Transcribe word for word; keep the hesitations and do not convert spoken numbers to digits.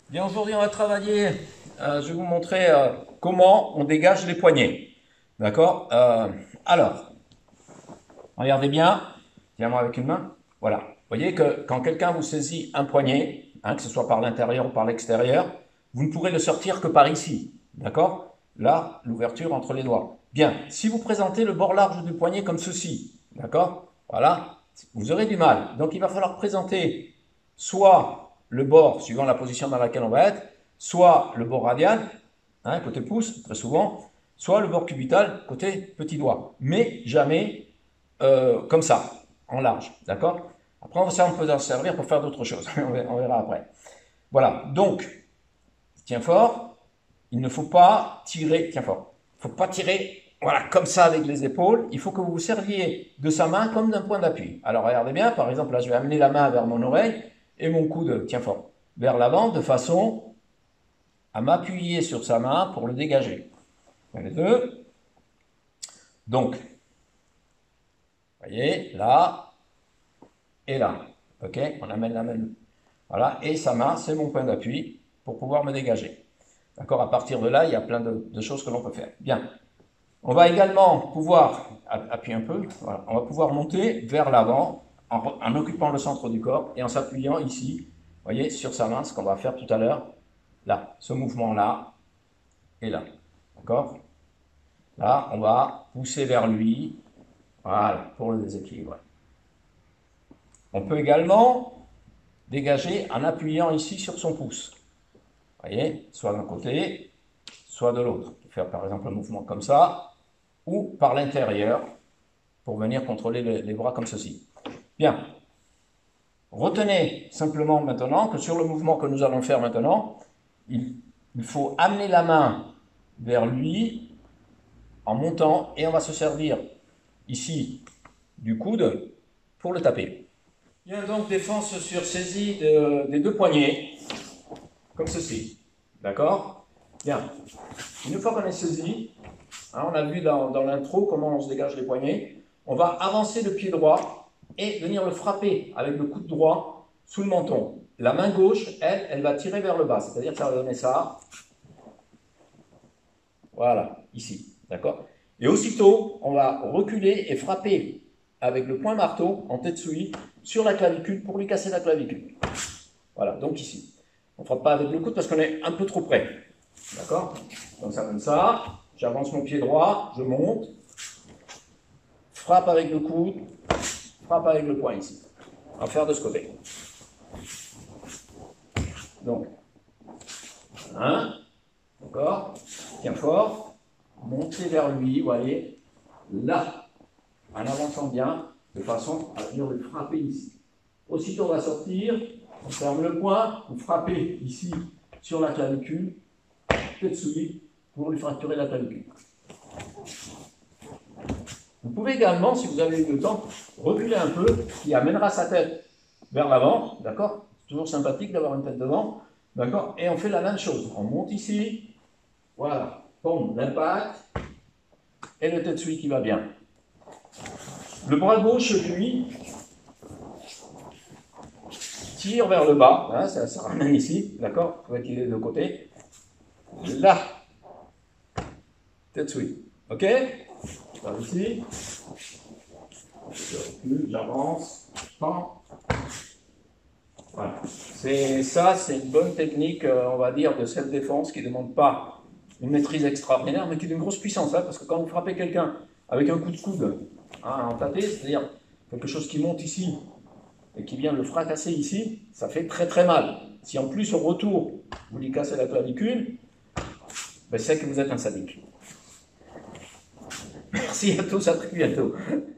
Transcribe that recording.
Bien, aujourd'hui, on va travailler. Euh, je vais vous montrer euh, comment on dégage les poignets. D'accord. Euh, Alors, regardez bien. Tiens-moi avec une main. Voilà. Vous voyez que quand quelqu'un vous saisit un poignet, hein, que ce soit par l'intérieur ou par l'extérieur, vous ne pourrez le sortir que par ici. D'accord. Là, l'ouverture entre les doigts. Bien. Si vous présentez le bord large du poignet comme ceci, d'accord. Voilà. Vous aurez du mal. Donc, il va falloir présenter soit le bord suivant la position dans laquelle on va être, soit le bord radial, hein, côté pouce, très souvent, soit le bord cubital, côté petit doigt. Mais jamais euh, comme ça, en large. D'accord. Après, ça, on peut en servir pour faire d'autres choses. On verra après. Voilà. Donc, tiens fort. Il ne faut pas tirer. Tiens fort. Il ne faut pas tirer. Voilà, comme ça avec les épaules. Il faut que vous vous serviez de sa main comme d'un point d'appui. Alors, regardez bien. Par exemple, là, je vais amener la main vers mon oreille et mon coude, tiens fort, vers l'avant de façon à m'appuyer sur sa main pour le dégager. Les deux. Donc, vous voyez, là et là. Ok. On amène la main. Voilà. Et sa main, c'est mon point d'appui pour pouvoir me dégager. D'accord. À partir de là, il y a plein de, de choses que l'on peut faire. Bien. On va également pouvoir, appuyer un peu, voilà, on va pouvoir monter vers l'avant en, en occupant le centre du corps et en s'appuyant ici, vous voyez, sur sa main, ce qu'on va faire tout à l'heure, là, ce mouvement-là et là, d'accord. Là, on va pousser vers lui, voilà, pour le déséquilibre. On peut également dégager en appuyant ici sur son pouce, vous voyez, soit d'un côté, soit de l'autre. On peut faire par exemple un mouvement comme ça, ou par l'intérieur, pour venir contrôler les, les bras comme ceci. Bien. Retenez simplement maintenant que sur le mouvement que nous allons faire maintenant, il, il faut amener la main vers lui en montant et on va se servir ici du coude pour le taper. Bien, donc défense sur saisie de, des deux poignets, comme ceci. D'accord. Bien. Une fois qu'on est saisi, hein, on a vu dans, dans l'intro comment on se dégage les poignets. On va avancer le pied droit et venir le frapper avec le coude droit sous le menton. La main gauche, elle, elle va tirer vers le bas, c'est-à-dire que ça va donner ça. Voilà, ici, d'accord. Et aussitôt, on va reculer et frapper avec le poing marteau en tetsui sur la clavicule pour lui casser la clavicule. Voilà, donc ici. On ne frappe pas avec le coude parce qu'on est un peu trop près. D'accord. Donc ça donne ça. J'avance mon pied droit, je monte, frappe avec le coude, frappe avec le poing ici. On va faire de ce côté. Donc, un, d'accord, tiens fort, montez vers lui, vous voyez, là, en avançant bien, de façon à venir le frapper ici. Aussitôt on va sortir, on ferme le poing, vous frappez ici sur la clavicule, tetsui, pour lui fracturer la clavicule. Vous pouvez également, si vous avez eu le temps, reculer un peu, ce qui amènera sa tête vers l'avant, d'accord. C'est toujours sympathique d'avoir une tête devant, d'accord. Et on fait la même chose. On monte ici, voilà, pompe, l'impact, et le tetsui qui va bien. Le bras gauche, lui, tire vers le bas, hein, ça, ça ramène ici, d'accord. Il faut qu'il est de côté. Là, tetsui, ok. Par ici, je recule, j'avance, je pends. Voilà. C'est ça, c'est une bonne technique, euh, on va dire, de self-défense qui ne demande pas une maîtrise extraordinaire, mais qui est d'une grosse puissance, hein, parce que quand vous frappez quelqu'un avec un coup de coude hein, en tâté, c'est-à-dire quelque chose qui monte ici et qui vient le fracasser ici, ça fait très très mal. Si en plus au retour vous lui cassez la clavicule, ben c'est que vous êtes un sadique. Merci à tous, à très bientôt.